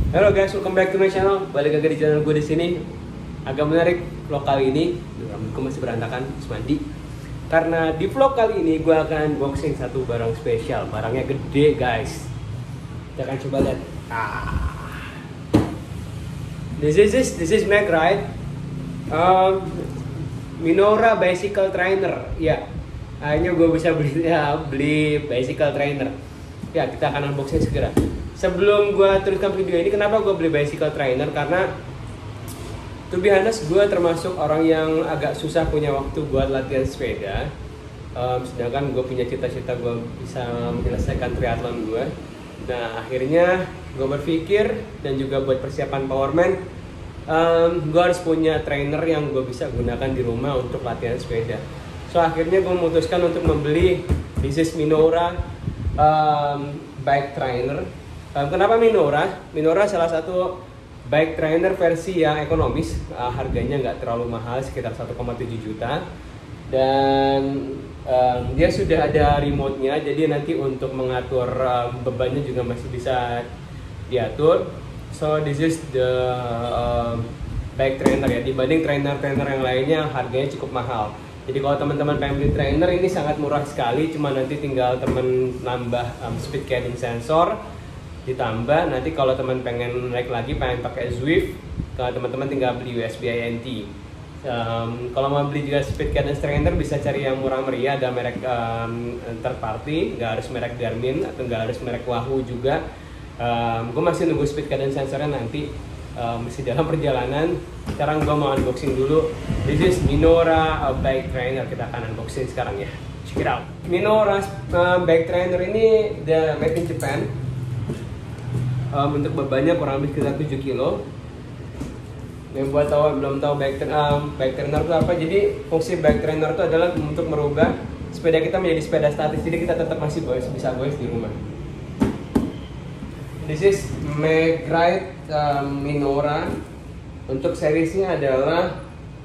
Halo guys, welcome back to my channel. Balik lagi di channel gue di sini. Agak menarik vlog kali ini. Rambutku masih berantakan, habis mandi. Karena di vlog kali ini gue akan unboxing satu barang spesial. Barangnya gede guys. Kita akan coba lihat. This is McRide. Minora Bicycle Trainer. Ya, akhirnya gue bisa beli bicycle trainer. Ya, kita akan unboxing segera. Sebelum gue teruskan video ini, kenapa gue beli bicycle trainer? Karena to be honest, gue termasuk orang yang agak susah punya waktu buat latihan sepeda. Sedangkan gue punya cita-cita gue bisa menyelesaikan triathlon gue. Nah, akhirnya gue berpikir dan juga buat persiapan Powerman, gue harus punya trainer yang gue bisa gunakan di rumah untuk latihan sepeda. So akhirnya gue memutuskan untuk membeli this is Minora bike trainer. Kenapa Minora? Minora salah satu bike trainer versi yang ekonomis, harganya nggak terlalu mahal, sekitar 1,7 juta. Dan dia sudah ada remote-nya, jadi nanti untuk mengatur bebannya juga masih bisa diatur. So this is the bike trainer ya, dibanding trainer-trainer yang lainnya harganya cukup mahal. Jadi kalau teman-teman pengen beli trainer ini sangat murah sekali, cuma nanti tinggal teman nambah speed caddy sensor, ditambah nanti kalau teman pengen naik lagi, pengen pakai Zwift, kalau teman-teman tinggal beli USB INT. Kalau mau beli juga speed cadence trainer bisa cari yang murah meriah, ada merek third party, nggak harus merek Garmin atau nggak harus merek Wahoo juga. Gue masih nunggu speed cadence sensornya nanti, masih dalam perjalanan. Sekarang gue mau unboxing dulu. This is Minora bike trainer, kita akan unboxing sekarang ya. Check it out. Minora bike trainer ini the made in Japan. Untuk bebannya kurang lebih sekitar 7 kilo. Yang buat belum tahu bike trainer itu apa, jadi fungsi bike trainer itu adalah untuk merubah sepeda kita menjadi sepeda statis, jadi kita tetap masih bisa goes di rumah. This is McRide Minora. Untuk seriesnya adalah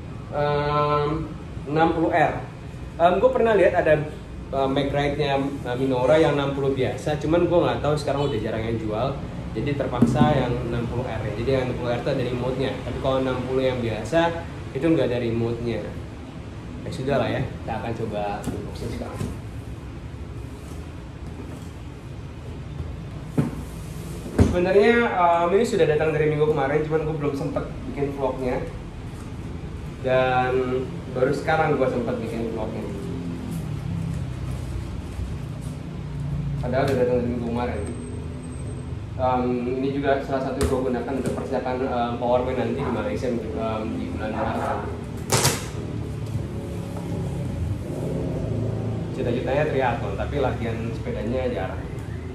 60R. Gue pernah lihat ada McRide-nya Minora yang 60 biasa, cuman gue nggak tahu sekarang udah jarang yang jual. Jadi terpaksa yang 60R ya. Jadi yang 60R itu ada remote-nya. Tapi kalau 60 yang biasa itu nggak ada remote-nya. Ya sudah lah ya, kita akan coba unboxing sekarang. Sebenarnya ini sudah datang dari minggu kemarin, cuman gue belum sempat bikin vlognya. Dan baru sekarang gue sempat bikin vlognya. Padahal udah datang dari minggu kemarin. Ini juga salah satu gue gunakan untuk persiapan Powerman nanti di Malaysia di bulan Maret. Cita-citanya triathlon, tapi latihan sepedanya jarang.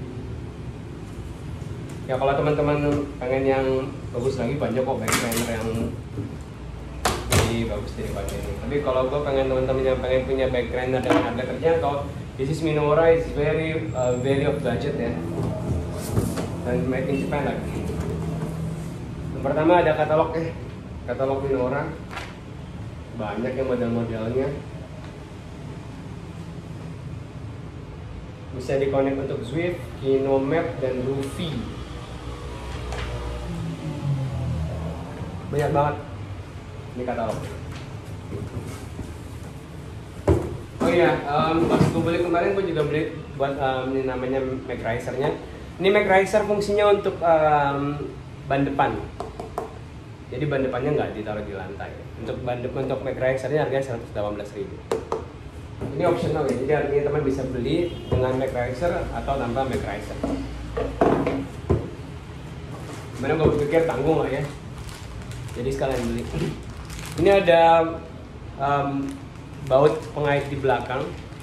Ya kalau teman-teman pengen yang bagus lagi, banyak kok bike trainer yang lebih bagus daripada ini. Tapi kalau gue pengen teman-teman yang pengen punya bike trainer dengan harga terjangkau, this is Minora, is very value of budget ya. Dan made in Japan lagi. Yang pertama ada katalog Minora, banyak yang model-modelnya. Bisa dikonek untuk Zwift, Kinomap, dan Rufi. Banyak banget ini katalog. Oh iya, pas gue beli kemarin gue juga beli buat ini namanya McRiser-nya. Ini McRiser fungsinya untuk ban depan. Jadi ban depannya nggak ditaruh di lantai. Untuk ban depan untuk McRiser-nya harganya 118.000. Ini optional ya, jadi artinya teman bisa beli dengan McRiser atau tanpa McRiser. Gimana gue pikir tanggung lah ya. Jadi sekalian beli. Ini ada baut pengait di belakang.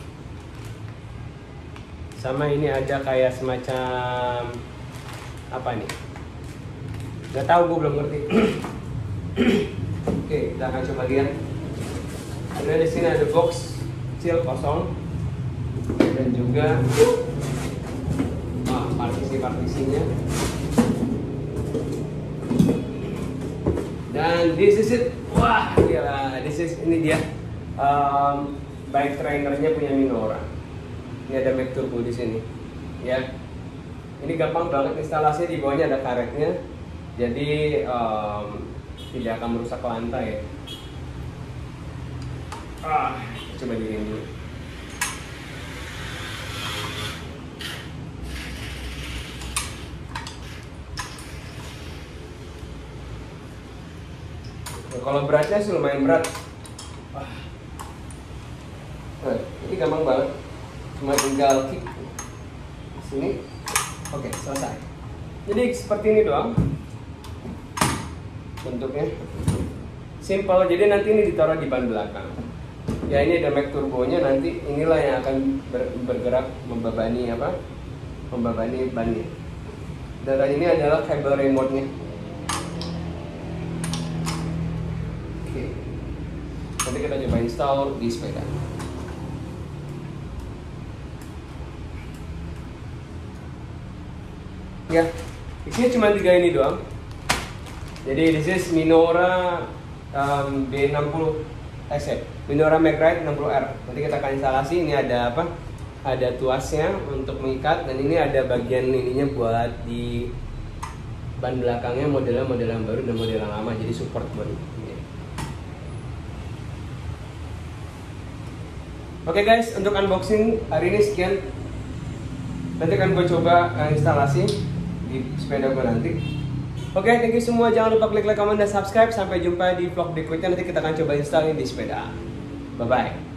Sama ini ada kayak semacam apa nih? Gak tahu, gue belum ngerti. Oke, kita akan coba lihat. Kemudian di sini ada box kecil kosong dan juga partisi-partisinya. Dan this is it. Wah, gila. Ini dia bike trainernya punya Minora. Ini ada Mac Turbo di sini. Ya. Ini gampang banget instalasinya, di bawahnya ada karetnya. jadi tidak akan merusak lantai. Coba dingin dulu. Kalau beratnya sih lumayan berat. Nah, ini gampang banget. Cuma tinggal kick sini. Oke, selesai. Jadi seperti ini doang bentuknya. Simple. Jadi nanti ini ditaruh di ban belakang. Ya, ini ada mag turbonya, nanti inilah yang akan bergerak membebani membebani bannya. Dan ini adalah kabel remote-nya. Nanti kita coba install di sepeda. Ya, isinya cuma 3 ini doang. Jadi this is Minora B60 Minora Magrite 60R. Nanti kita akan instalasi. Ini ada ada tuasnya untuk mengikat, dan ini ada bagian ininya buat di ban belakangnya, model yang baru dan model yang lama, jadi support buat ini. Oke guys, untuk unboxing hari ini sekian. Nanti akan gue coba instalasi di sepeda gue nanti. Oke, thank you semua. Jangan lupa klik like, comment, dan subscribe. Sampai jumpa di vlog berikutnya. Nanti kita akan coba installin di sepeda. Bye-bye.